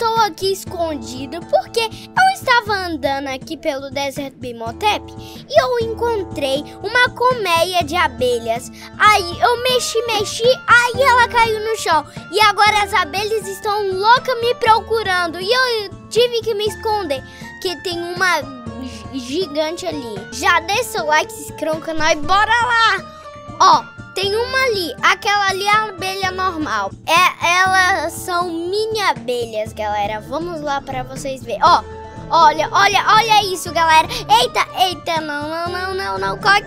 estou aqui escondido porque eu estava andando aqui pelo deserto Bimhotep e eu encontrei uma colmeia de abelhas. Aí eu mexi, aí ela caiu no chão. E agora as abelhas estão loucas me procurando e eu tive que me esconder, que tem uma gigante ali. Já deixa o like, se inscreva no canal e bora lá. Ó, tem uma ali, aquela ali é a abelha normal. Elas são mini abelhas, galera. Vamos lá pra vocês verem. Ó, olha isso, galera. Eita, não. Corre.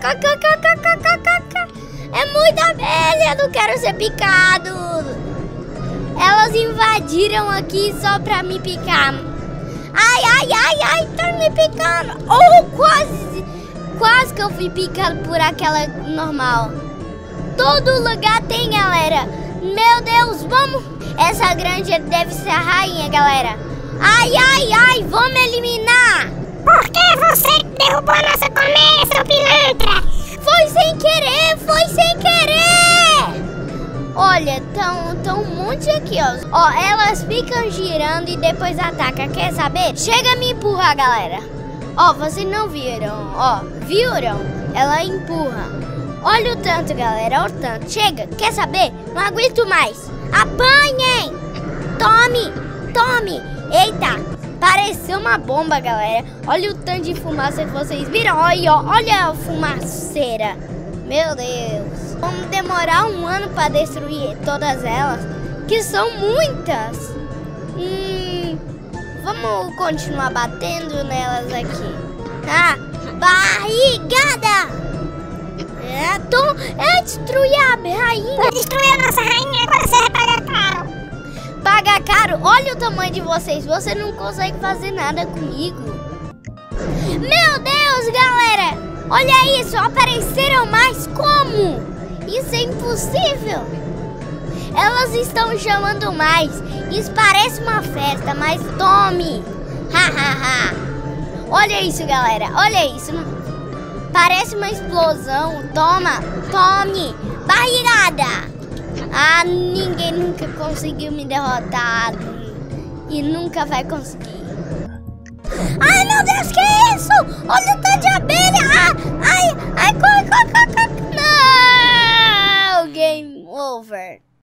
É muita abelha, não quero ser picado. Elas invadiram aqui só pra me picar. Ai, tá me picando. Quase que eu fui picado por aquela normal. Todo lugar tem, galera. Meu Deus, vamos. Essa grande deve ser a rainha, galera. Ai, vamos eliminar. Por que você derrubou a nossa colmeia, seu pilantra? Foi sem querer. Olha, tão um monte aqui, ó. Ó, elas ficam girando e depois atacam. Quer saber? Chega a me empurrar, galera. Ó, vocês não viram, ó. Viram? Ela empurra. Olha o tanto, galera, olha o tanto. Chega, quer saber? Não aguento mais. Apanhem! Tome! Eita, pareceu uma bomba, galera. Olha o tanto de fumaça que vocês viram. Olha a fumaceira. Meu Deus. Vamos demorar 1 ano para destruir todas elas, que são muitas. Vamos continuar batendo nelas aqui. Barrigada! Destruir a rainha. Vou destruir a nossa rainha, agora você vai pagar caro. Pagar caro? Olha o tamanho de vocês. Você não consegue fazer nada comigo. Meu Deus, galera. Olha isso, apareceram mais. Como? Isso é impossível. Elas estão chamando mais. Isso parece uma festa, mas tome. Olha isso, galera. Olha isso. Parece uma explosão. Tome. Barrigada. Ninguém nunca conseguiu me derrotar. E nunca vai conseguir. Ai, meu Deus, que é isso? Olha o tanto de abelha. Ai, corre. Não, game over.